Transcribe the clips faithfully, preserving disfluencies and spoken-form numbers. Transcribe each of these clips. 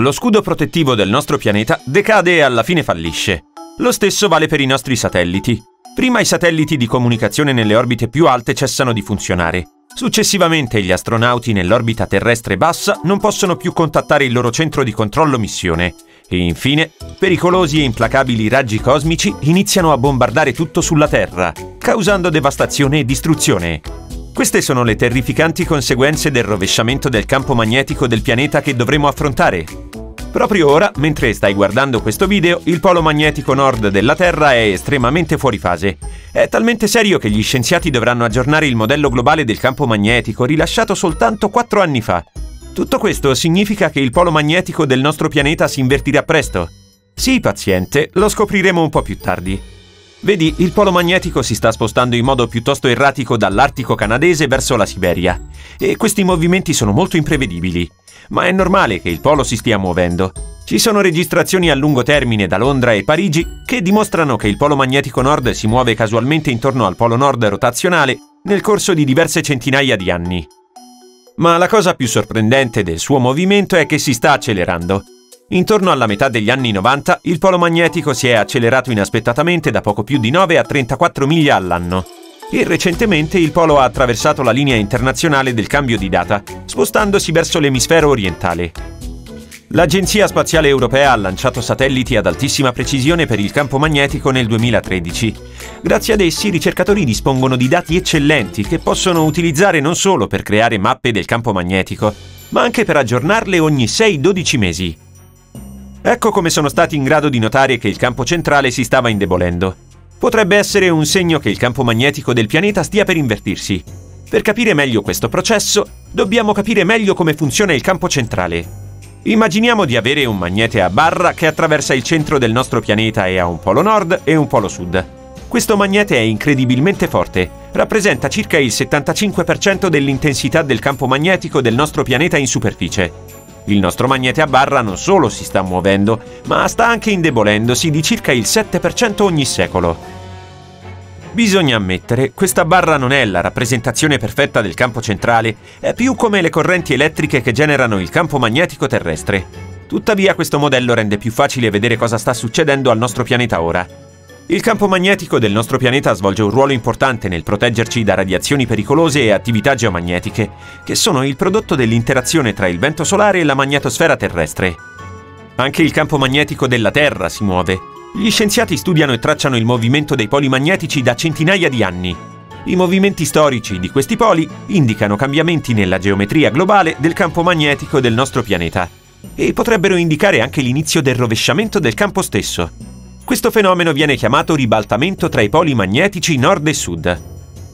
lo scudo protettivo del nostro pianeta decade e alla fine fallisce. Lo stesso vale per i nostri satelliti. Prima i satelliti di comunicazione nelle orbite più alte cessano di funzionare. Successivamente gli astronauti nell'orbita terrestre bassa non possono più contattare il loro centro di controllo missione. E infine, pericolosi e implacabili raggi cosmici iniziano a bombardare tutto sulla Terra, causando devastazione e distruzione. Queste sono le terrificanti conseguenze del rovesciamento del campo magnetico del pianeta che dovremo affrontare. Proprio ora, mentre stai guardando questo video, il polo magnetico nord della Terra è estremamente fuori fase. È talmente serio che gli scienziati dovranno aggiornare il modello globale del campo magnetico rilasciato soltanto quattro anni fa. Tutto questo significa che il polo magnetico del nostro pianeta si invertirà presto. Sii paziente, lo scopriremo un po' più tardi. Vedi, il polo magnetico si sta spostando in modo piuttosto erratico dall'Artico canadese verso la Siberia. E questi movimenti sono molto imprevedibili. Ma è normale che il polo si stia muovendo. Ci sono registrazioni a lungo termine da Londra e Parigi che dimostrano che il polo magnetico nord si muove casualmente intorno al polo nord rotazionale nel corso di diverse centinaia di anni. Ma la cosa più sorprendente del suo movimento è che si sta accelerando. Intorno alla metà degli anni novanta il polo magnetico si è accelerato inaspettatamente da poco più di nove a trentaquattro miglia all'anno. E recentemente il polo ha attraversato la linea internazionale del cambio di data, spostandosi verso l'emisfero orientale. L'Agenzia Spaziale Europea ha lanciato satelliti ad altissima precisione per il campo magnetico nel duemilatredici. Grazie ad essi i ricercatori dispongono di dati eccellenti che possono utilizzare non solo per creare mappe del campo magnetico, ma anche per aggiornarle ogni sei dodici mesi. Ecco come sono stati in grado di notare che il campo centrale si stava indebolendo. Potrebbe essere un segno che il campo magnetico del pianeta stia per invertirsi. Per capire meglio questo processo, dobbiamo capire meglio come funziona il campo centrale. Immaginiamo di avere un magnete a barra che attraversa il centro del nostro pianeta e ha un polo nord e un polo sud. Questo magnete è incredibilmente forte, rappresenta circa il settantacinque per cento dell'intensità del campo magnetico del nostro pianeta in superficie. Il nostro magnete a barra non solo si sta muovendo, ma sta anche indebolendosi di circa il sette per cento ogni secolo. Bisogna ammettere, questa barra non è la rappresentazione perfetta del campo centrale, è più come le correnti elettriche che generano il campo magnetico terrestre. Tuttavia questo modello rende più facile vedere cosa sta succedendo al nostro pianeta ora. Il campo magnetico del nostro pianeta svolge un ruolo importante nel proteggerci da radiazioni pericolose e attività geomagnetiche, che sono il prodotto dell'interazione tra il vento solare e la magnetosfera terrestre. Anche il campo magnetico della Terra si muove. Gli scienziati studiano e tracciano il movimento dei poli magnetici da centinaia di anni. I movimenti storici di questi poli indicano cambiamenti nella geometria globale del campo magnetico del nostro pianeta e potrebbero indicare anche l'inizio del rovesciamento del campo stesso. Questo fenomeno viene chiamato ribaltamento tra i poli magnetici nord e sud.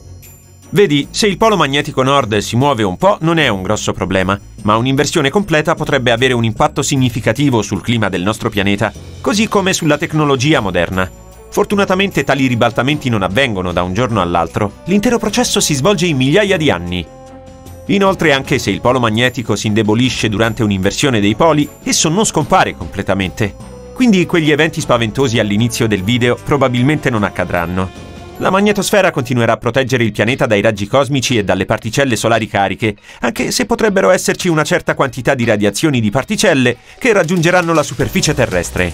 Vedi, se il polo magnetico nord si muove un po' non è un grosso problema, ma un'inversione completa potrebbe avere un impatto significativo sul clima del nostro pianeta, così come sulla tecnologia moderna. Fortunatamente tali ribaltamenti non avvengono da un giorno all'altro, l'intero processo si svolge in migliaia di anni. Inoltre, anche se il polo magnetico si indebolisce durante un'inversione dei poli, esso non scompare completamente. Quindi quegli eventi spaventosi all'inizio del video probabilmente non accadranno. La magnetosfera continuerà a proteggere il pianeta dai raggi cosmici e dalle particelle solari cariche, anche se potrebbero esserci una certa quantità di radiazioni di particelle che raggiungeranno la superficie terrestre.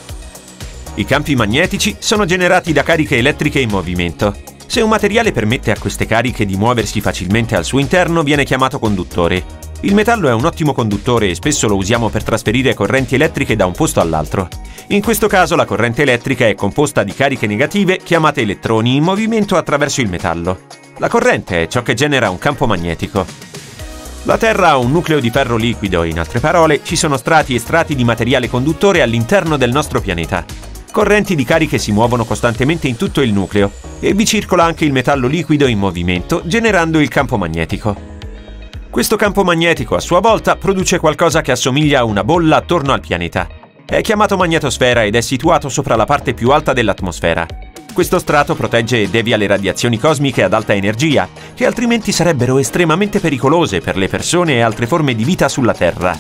I campi magnetici sono generati da cariche elettriche in movimento. Se un materiale permette a queste cariche di muoversi facilmente al suo interno, viene chiamato conduttore. Il metallo è un ottimo conduttore e spesso lo usiamo per trasferire correnti elettriche da un posto all'altro. In questo caso la corrente elettrica è composta di cariche negative chiamate elettroni in movimento attraverso il metallo. La corrente è ciò che genera un campo magnetico. La Terra ha un nucleo di ferro liquido, in altre parole, ci sono strati e strati di materiale conduttore all'interno del nostro pianeta. Correnti di cariche si muovono costantemente in tutto il nucleo e vi circola anche il metallo liquido in movimento, generando il campo magnetico. Questo campo magnetico a sua volta produce qualcosa che assomiglia a una bolla attorno al pianeta. È chiamato magnetosfera ed è situato sopra la parte più alta dell'atmosfera. Questo strato protegge e devia le radiazioni cosmiche ad alta energia, che altrimenti sarebbero estremamente pericolose per le persone e altre forme di vita sulla Terra.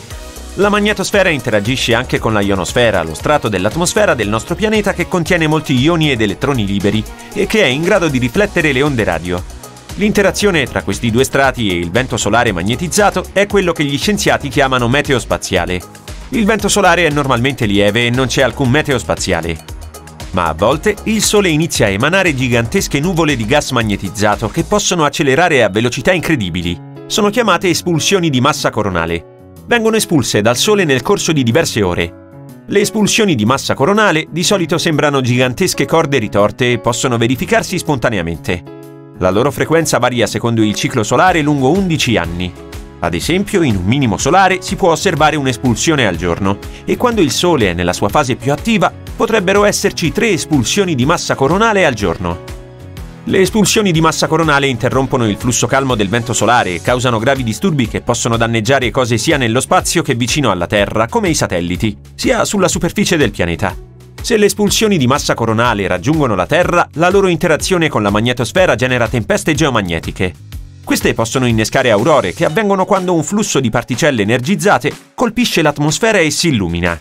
La magnetosfera interagisce anche con la ionosfera, lo strato dell'atmosfera del nostro pianeta che contiene molti ioni ed elettroni liberi e che è in grado di riflettere le onde radio. L'interazione tra questi due strati e il vento solare magnetizzato è quello che gli scienziati chiamano meteo spaziale. Il vento solare è normalmente lieve e non c'è alcun meteo spaziale. Ma a volte il Sole inizia a emanare gigantesche nuvole di gas magnetizzato che possono accelerare a velocità incredibili. Sono chiamate espulsioni di massa coronale. Vengono espulse dal Sole nel corso di diverse ore. Le espulsioni di massa coronale di solito sembrano gigantesche corde ritorte e possono verificarsi spontaneamente. La loro frequenza varia secondo il ciclo solare lungo undici anni. Ad esempio, in un minimo solare si può osservare un'espulsione al giorno e quando il Sole è nella sua fase più attiva potrebbero esserci tre espulsioni di massa coronale al giorno. Le espulsioni di massa coronale interrompono il flusso calmo del vento solare e causano gravi disturbi che possono danneggiare cose sia nello spazio che vicino alla Terra, come i satelliti, sia sulla superficie del pianeta. Se le espulsioni di massa coronale raggiungono la Terra, la loro interazione con la magnetosfera genera tempeste geomagnetiche. Queste possono innescare aurore che avvengono quando un flusso di particelle energizzate colpisce l'atmosfera e si illumina.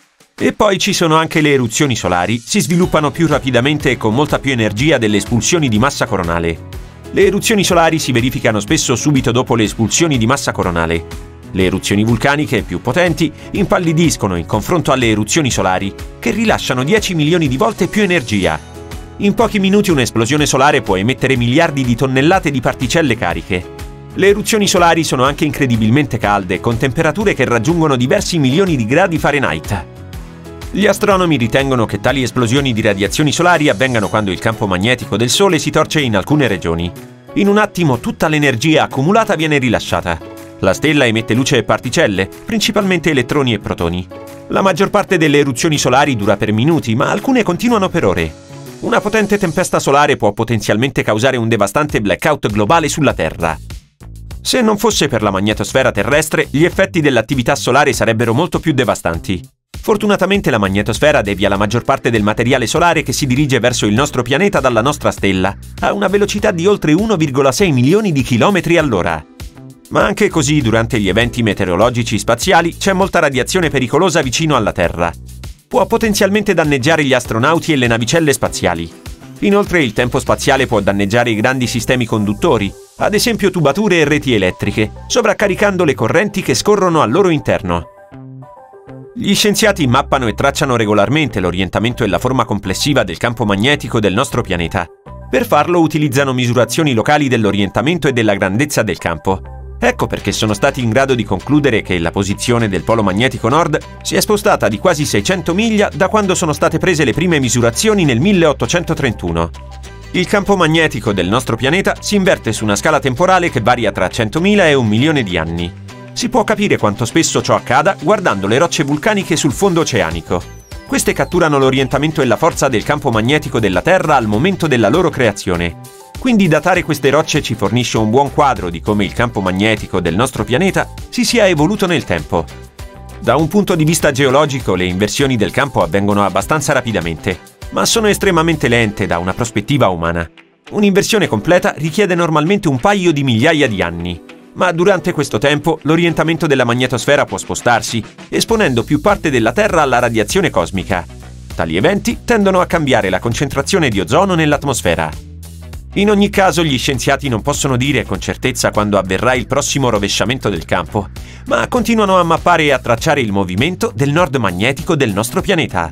E poi ci sono anche le eruzioni solari, si sviluppano più rapidamente e con molta più energia delle espulsioni di massa coronale. Le eruzioni solari si verificano spesso subito dopo le espulsioni di massa coronale. Le eruzioni vulcaniche più potenti impallidiscono in confronto alle eruzioni solari, che rilasciano dieci milioni di volte più energia. In pochi minuti un'esplosione solare può emettere miliardi di tonnellate di particelle cariche. Le eruzioni solari sono anche incredibilmente calde, con temperature che raggiungono diversi milioni di gradi Fahrenheit. Gli astronomi ritengono che tali esplosioni di radiazioni solari avvengano quando il campo magnetico del Sole si torce in alcune regioni. In un attimo tutta l'energia accumulata viene rilasciata. La stella emette luce e particelle, principalmente elettroni e protoni. La maggior parte delle eruzioni solari dura per minuti, ma alcune continuano per ore. Una potente tempesta solare può potenzialmente causare un devastante blackout globale sulla Terra. Se non fosse per la magnetosfera terrestre, gli effetti dell'attività solare sarebbero molto più devastanti. Fortunatamente la magnetosfera devia la maggior parte del materiale solare che si dirige verso il nostro pianeta dalla nostra stella a una velocità di oltre uno virgola sei milioni di chilometri all'ora. Ma anche così, durante gli eventi meteorologici spaziali, c'è molta radiazione pericolosa vicino alla Terra. Può potenzialmente danneggiare gli astronauti e le navicelle spaziali. Inoltre il tempo spaziale può danneggiare i grandi sistemi conduttori, ad esempio tubature e reti elettriche, sovraccaricando le correnti che scorrono al loro interno. Gli scienziati mappano e tracciano regolarmente l'orientamento e la forma complessiva del campo magnetico del nostro pianeta. Per farlo utilizzano misurazioni locali dell'orientamento e della grandezza del campo. Ecco perché sono stati in grado di concludere che la posizione del polo magnetico nord si è spostata di quasi seicento miglia da quando sono state prese le prime misurazioni nel milleottocentotrentuno. Il campo magnetico del nostro pianeta si inverte su una scala temporale che varia tra centomila e un milione di anni. Si può capire quanto spesso ciò accada guardando le rocce vulcaniche sul fondo oceanico. Queste catturano l'orientamento e la forza del campo magnetico della Terra al momento della loro creazione. Quindi datare queste rocce ci fornisce un buon quadro di come il campo magnetico del nostro pianeta si sia evoluto nel tempo. Da un punto di vista geologico, le inversioni del campo avvengono abbastanza rapidamente, ma sono estremamente lente da una prospettiva umana. Un'inversione completa richiede normalmente un paio di migliaia di anni. Ma durante questo tempo l'orientamento della magnetosfera può spostarsi, esponendo più parte della Terra alla radiazione cosmica. Tali eventi tendono a cambiare la concentrazione di ozono nell'atmosfera. In ogni caso, gli scienziati non possono dire con certezza quando avverrà il prossimo rovesciamento del campo, ma continuano a mappare e a tracciare il movimento del nord magnetico del nostro pianeta.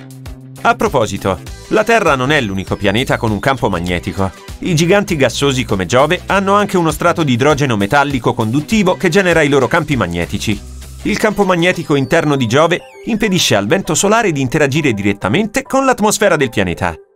A proposito, la Terra non è l'unico pianeta con un campo magnetico. I giganti gassosi come Giove hanno anche uno strato di idrogeno metallico conduttivo che genera i loro campi magnetici. Il campo magnetico interno di Giove impedisce al vento solare di interagire direttamente con l'atmosfera del pianeta.